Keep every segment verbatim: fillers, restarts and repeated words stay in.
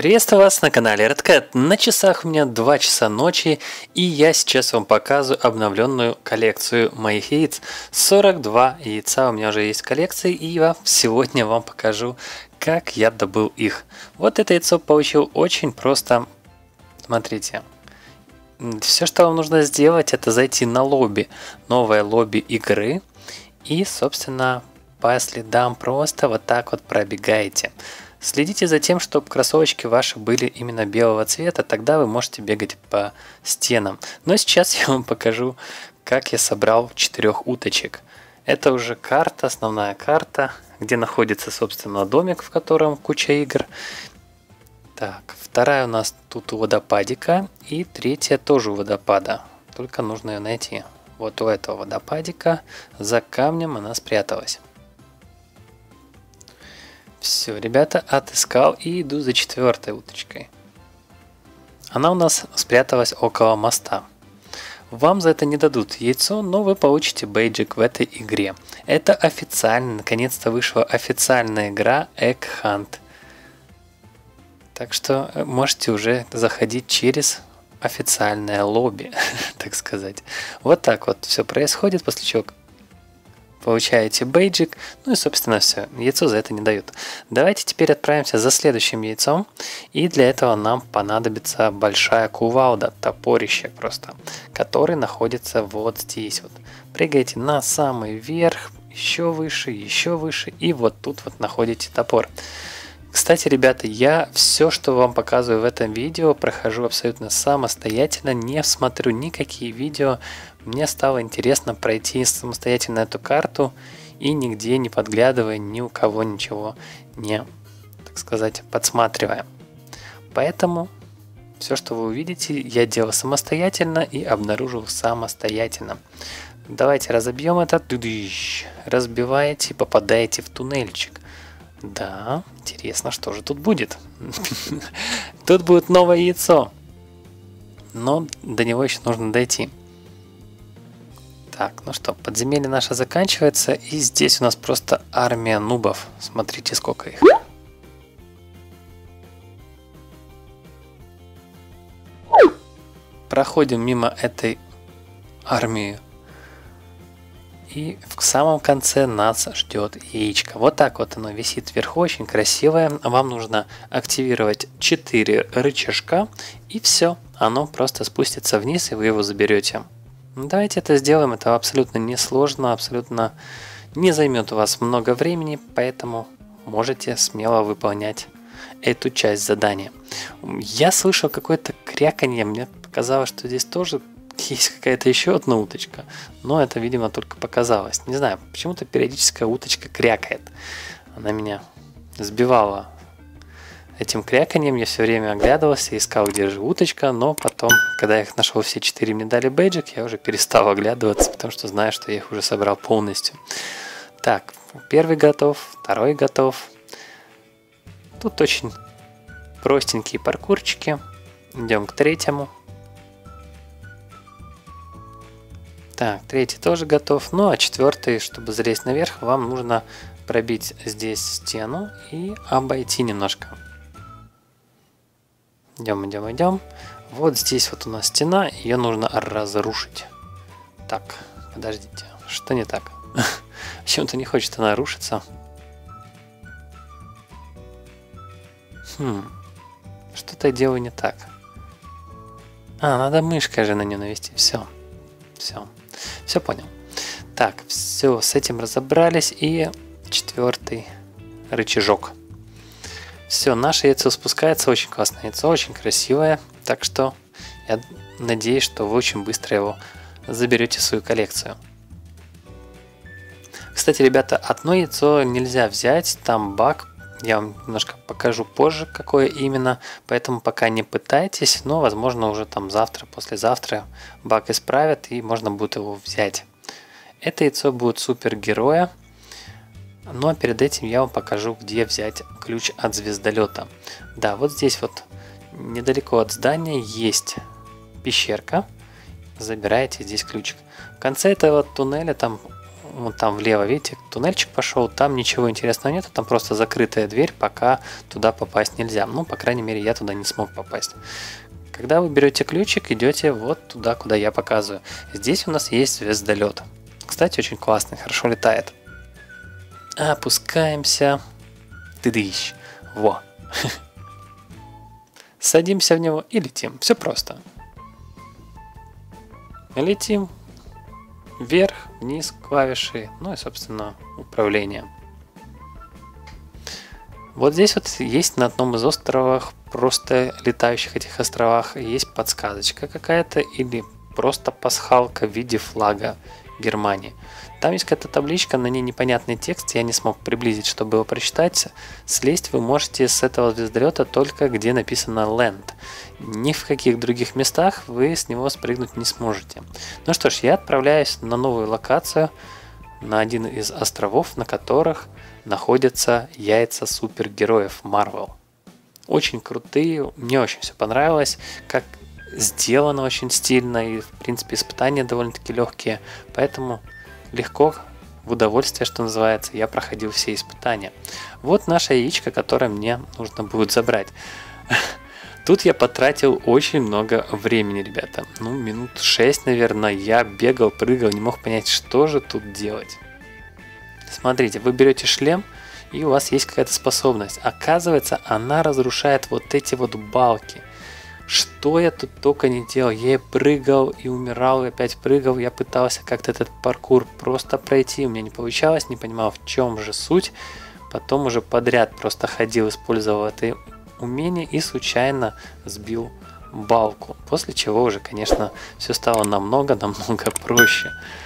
Приветствую вас на канале Redcat. На часах у меня два часа ночи, и я сейчас вам показываю обновленную коллекцию моих яиц. сорок два яйца у меня уже есть в коллекции, и я сегодня вам покажу, как я добыл их. Вот это яйцо получил очень просто. Смотрите. Все, что вам нужно сделать, это зайти на лобби, новое лобби игры, и, собственно, по следам просто вот так вот пробегаете. Следите за тем, чтобы кроссовочки ваши были именно белого цвета, тогда вы можете бегать по стенам. Но сейчас я вам покажу, как я собрал четырех уточек. Это уже карта, основная карта, где находится, собственно, домик, в котором куча игр. Так, вторая у нас тут у водопадика, и третья тоже у водопада, только нужно ее найти. Вот у этого водопадика за камнем она спряталась. Все, ребята, отыскал и иду за четвертой уточкой. Она у нас спряталась около моста. Вам за это не дадут яйцо, но вы получите бейджик в этой игре. Это официально, наконец-то вышла официальная игра Egg Hunt. Так что можете уже заходить через официальное лобби, так сказать. Вот так вот все происходит, после чего получаете бейджик, ну и, собственно, все. Яйцо за это не дают. Давайте теперь отправимся за следующим яйцом. И для этого нам понадобится большая кувалда, топорище просто, который находится вот здесь вот. Прыгайте на самый верх, еще выше, еще выше, и вот тут вот находите топор. Кстати, ребята, я все, что вам показываю в этом видео, прохожу абсолютно самостоятельно, не смотрю никакие видео. Мне стало интересно пройти самостоятельно эту карту и нигде не подглядывая, ни у кого ничего не, так сказать, подсматривая. Поэтому все, что вы увидите, я делал самостоятельно и обнаружил самостоятельно. Давайте разобьем это. Разбиваете, попадаете в туннельчик. Да, интересно, что же тут будет. Тут будет новое яйцо. Но до него еще нужно дойти. Так, ну что, подземелье наше заканчивается. И здесь у нас просто армия нубов. Смотрите, сколько их. Проходим мимо этой армии. И в самом конце нас ждет яичко. Вот так вот оно висит вверху, очень красивое. Вам нужно активировать четыре рычажка, и все. Оно просто спустится вниз, и вы его заберете. Давайте это сделаем. Это абсолютно несложно, абсолютно не займет у вас много времени, поэтому можете смело выполнять эту часть задания. Я слышал какое-то кряканье. Мне показалось, что здесь тоже есть какая-то еще одна уточка, но это, видимо, только показалось. Не знаю, почему-то периодическая уточка крякает. Она меня сбивала этим кряканьем. Я все время оглядывался, искал, где же уточка, но потом, когда я их нашел все четыре, мне дали бейджик, я уже перестал оглядываться, потому что знаю, что я их уже собрал полностью. Так, первый готов, второй готов. Тут очень простенькие паркурчики. Идем к третьему. Так, третий тоже готов. Ну а четвертый, чтобы залезть наверх, вам нужно пробить здесь стену и обойти немножко. Идем, идем, идем. Вот здесь вот у нас стена, ее нужно разрушить. Так, подождите, что не так? Почему-то не хочет она рушиться. Хм, что-то я делаю не так. А, надо мышкой же на нее навести. Все, все. Все понял. Так, все, с этим разобрались. И четвертый рычажок. Все, наше яйцо спускается. Очень классное яйцо, очень красивое. Так что я надеюсь, что вы очень быстро его заберете в свою коллекцию. Кстати, ребята, одно яйцо нельзя взять. Там баг. Я вам немножко покажу позже, какое именно. Поэтому пока не пытайтесь. Но, возможно, уже там завтра, послезавтра баг исправят, и можно будет его взять. Это яйцо будет супергероя. Но перед этим я вам покажу, где взять ключ от звездолета. Да, вот здесь вот недалеко от здания есть пещерка. Забираете здесь ключик. В конце этого туннеля там вот там влево, видите, туннельчик пошел, там ничего интересного нет, там просто закрытая дверь, пока туда попасть нельзя. Ну, по крайней мере, я туда не смог попасть. Когда вы берете ключик, идете вот туда, куда я показываю. Здесь у нас есть звездолет. Кстати, очень классный, хорошо летает. Опускаемся. Тыдыщ. Во. Садимся в него и летим. Все просто. Летим. Вверх, вниз, клавиши. Ну и, собственно, управление. Вот здесь вот есть на одном из островов, просто летающих этих островах, есть подсказочка какая-то или просто пасхалка в виде флага Германии. Там есть какая-то табличка, на ней непонятный текст, я не смог приблизить, чтобы его прочитать. Слезть вы можете с этого звездолета только где написано Land. Ни в каких других местах вы с него спрыгнуть не сможете. Ну что ж, я отправляюсь на новую локацию, на один из островов, на которых находятся яйца супергероев Marvel. Очень крутые, мне очень все понравилось, как сделано очень стильно, и в принципе испытания довольно-таки легкие, поэтому легко, в удовольствие, что называется, я проходил все испытания. Вот наша яичко, которое мне нужно будет забрать. Тут я потратил очень много времени, ребята. Ну, минут шесть, наверное, я бегал, прыгал, не мог понять, что же тут делать. Смотрите, вы берете шлем, и у вас есть какая-то способность. Оказывается, она разрушает вот эти вот балки. Что я тут только не делал. Я и прыгал, и умирал, и опять прыгал. Я пытался как-то этот паркур просто пройти. У меня не получалось, не понимал, в чем же суть. Потом уже подряд просто ходил, использовал это умение и случайно сбил балку. После чего уже, конечно, все стало намного-намного проще.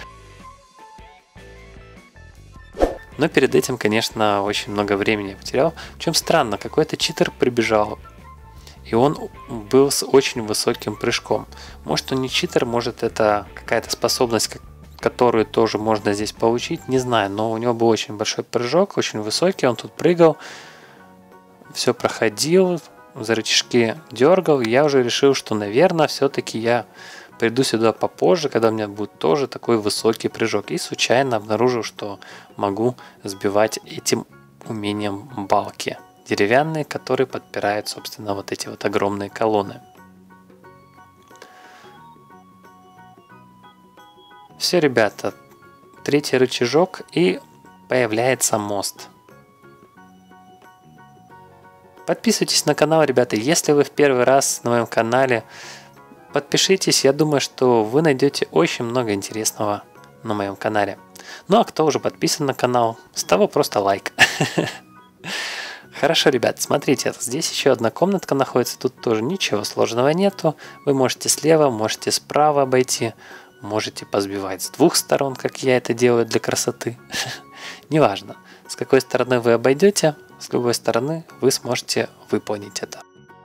Но перед этим, конечно, очень много времени я потерял. В чем странно, какой-то читер прибежал. И он был с очень высоким прыжком. Может, он не читер, может, это какая-то способность, которую тоже можно здесь получить. Не знаю, но у него был очень большой прыжок, очень высокий. Он тут прыгал, все проходил, за рычажки дергал. Я уже решил, что, наверное, все-таки я приду сюда попозже, когда у меня будет тоже такой высокий прыжок. И случайно обнаружил, что могу сбивать этим умением балки деревянные, которые подпирают, собственно, вот эти вот огромные колонны. Все, ребята, третий рычажок и появляется мост. Подписывайтесь на канал, ребята, если вы в первый раз на моем канале. Подпишитесь, я думаю, что вы найдете очень много интересного на моем канале. Ну а кто уже подписан на канал, с того просто лайк. Хорошо, ребят, смотрите, здесь еще одна комнатка находится, тут тоже ничего сложного нету. Вы можете слева, можете справа обойти, можете позбивать с двух сторон, как я это делаю для красоты. Неважно, с какой стороны вы обойдете, с любой стороны вы сможете выполнить это.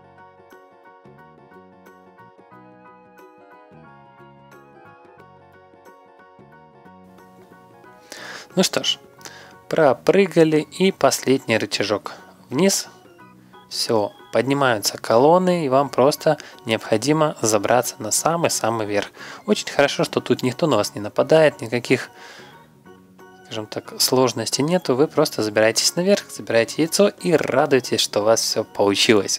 Ну что ж, пропрыгали, и последний рычажок вниз. Все, поднимаются колонны, и вам просто необходимо забраться на самый-самый верх. Очень хорошо, что тут никто на вас не нападает, никаких, скажем так, сложностей нету. Вы просто забираетесь наверх, забираете яйцо и радуетесь, что у вас все получилось.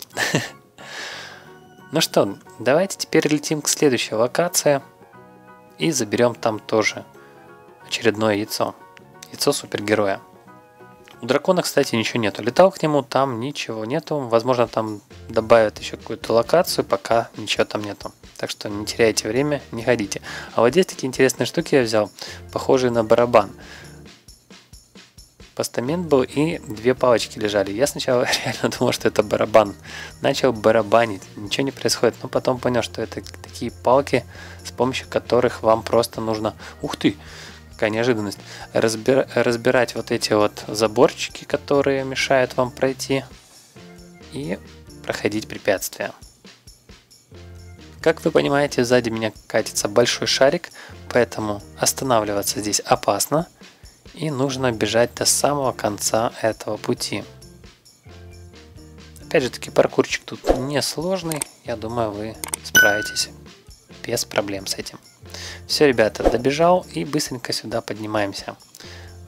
Ну что, давайте теперь летим к следующей локации и заберем там тоже очередное яйцо. Яйцо супергероя. У дракона, кстати, ничего нету. Летал к нему, там ничего нету. Возможно, там добавят еще какую-то локацию, пока ничего там нету. Так что не теряйте время, не ходите. А вот здесь такие интересные штуки я взял, похожие на барабан. Постамент был и две палочки лежали. Я сначала реально думал, что это барабан. Начал барабанить, ничего не происходит. Но потом понял, что это такие палки, с помощью которых вам просто нужно... Ух ты! Какая неожиданность. Разбир... Разбирать вот эти вот заборчики, которые мешают вам пройти. И проходить препятствия. Как вы понимаете, сзади меня катится большой шарик, поэтому останавливаться здесь опасно. И нужно бежать до самого конца этого пути. Опять же таки, паркурчик тут несложный. Я думаю, вы справитесь без проблем с этим. Все, ребята, добежал и быстренько сюда поднимаемся.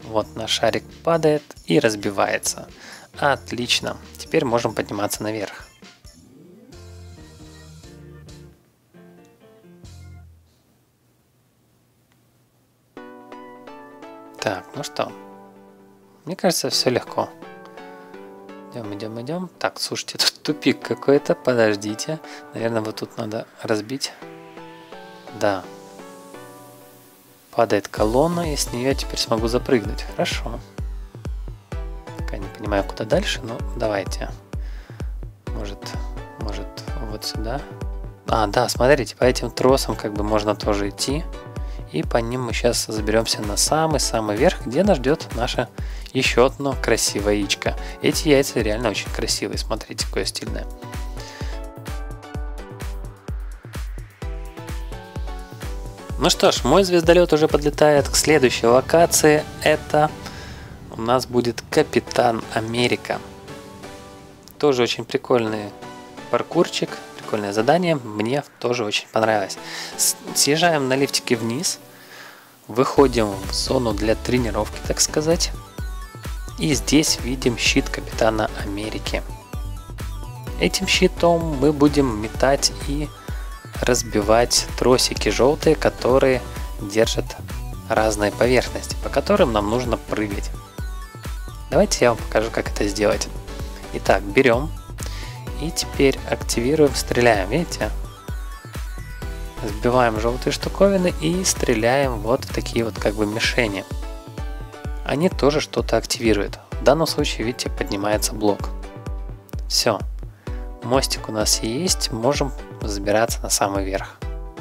Вот наш шарик падает и разбивается. Отлично. Теперь можем подниматься наверх. Так, ну что? Мне кажется, все легко. Идем, идем, идем. Так, слушайте, тут тупик какой-то. Подождите. Наверное, вот тут надо разбить. Да. Падает колонна, и с нее я теперь смогу запрыгнуть. Хорошо. Пока не понимаю, куда дальше, но давайте. Может, может, вот сюда. А, да, смотрите, по этим тросам как бы можно тоже идти. И по ним мы сейчас заберемся на самый-самый верх, где нас ждет наше еще одно красивое яичко. Эти яйца реально очень красивые, смотрите, какое стильное. Ну что ж, мой звездолет уже подлетает к следующей локации. Это у нас будет Капитан Америка. Тоже очень прикольный паркурчик, прикольное задание. Мне тоже очень понравилось. Съезжаем на лифтике вниз. Выходим в зону для тренировки, так сказать. И здесь видим щит Капитана Америки. Этим щитом мы будем метать и разбивать тросики желтые, которые держат разные поверхности, по которым нам нужно прыгать. Давайте я вам покажу, как это сделать. Итак, берем и теперь активируем, стреляем, видите? Сбиваем желтые штуковины и стреляем вот в такие вот как бы мишени. Они тоже что-то активируют. В данном случае, видите, поднимается блок. Все. Мостик у нас есть, можем забираться на самый верх.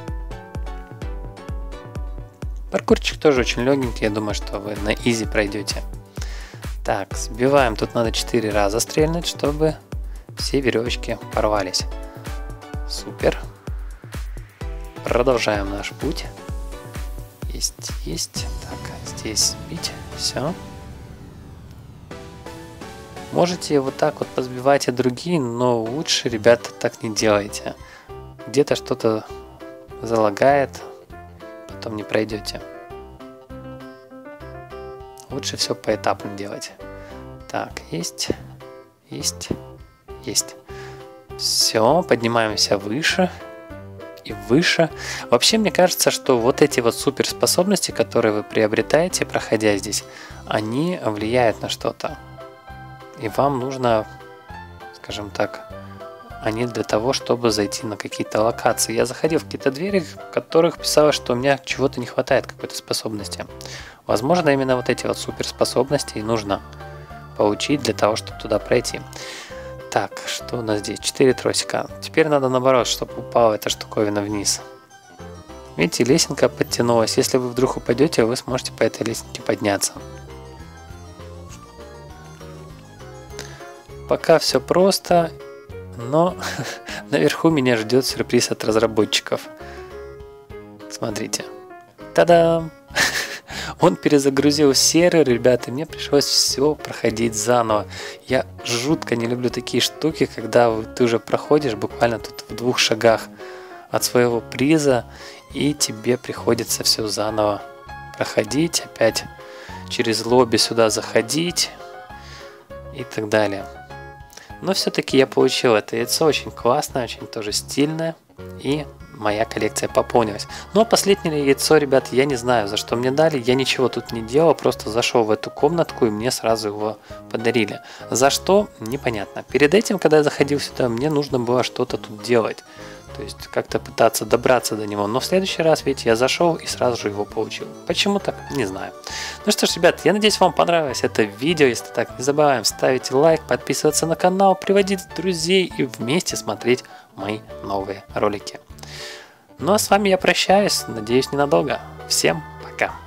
Паркурчик тоже очень легенький, я думаю, что вы на изи пройдете. Так, сбиваем, тут надо четыре раза стрельнуть, чтобы все веревочки порвались. Супер. Продолжаем наш путь. Есть, есть. Так, здесь бить. Все. Можете вот так вот позбивать и другие, но лучше, ребята, так не делайте. Где-то что-то залагает, потом не пройдете. Лучше все поэтапно делать. Так, есть, есть, есть. Все, поднимаемся выше и выше. Вообще, мне кажется, что вот эти вот суперспособности, которые вы приобретаете, проходя здесь, они влияют на что-то. И вам нужно, скажем так, они для того, чтобы зайти на какие-то локации. Я заходил в какие-то двери, в которых писалось, что у меня чего-то не хватает, какой-то способности. Возможно, именно вот эти вот суперспособности и нужно получить для того, чтобы туда пройти. Так, что у нас здесь? четыре тросика. Теперь надо наоборот, чтобы упала эта штуковина вниз. Видите, лесенка подтянулась. Если вы вдруг упадете, вы сможете по этой лесенке подняться. Пока все просто, но наверху меня ждет сюрприз от разработчиков. Смотрите. Та-дам! Он перезагрузил сервер, ребята, и мне пришлось все проходить заново. Я жутко не люблю такие штуки, когда ты уже проходишь буквально тут в двух шагах от своего приза, и тебе приходится все заново проходить, опять через лобби сюда заходить и так далее. Но все-таки я получил это яйцо, очень классное, очень тоже стильное, и моя коллекция пополнилась. Ну а последнее яйцо, ребят, я не знаю, за что мне дали, я ничего тут не делал, просто зашел в эту комнатку и мне сразу его подарили. За что? Непонятно. Перед этим, когда я заходил сюда, мне нужно было что-то тут делать. То есть как-то пытаться добраться до него. Но в следующий раз, видите, я зашел и сразу же его получил. Почему так? Не знаю. Ну что ж, ребят, я надеюсь, вам понравилось это видео. Если так, не забываем ставить лайк, подписываться на канал, приводить друзей и вместе смотреть мои новые ролики. Ну а с вами я прощаюсь. Надеюсь, ненадолго. Всем пока.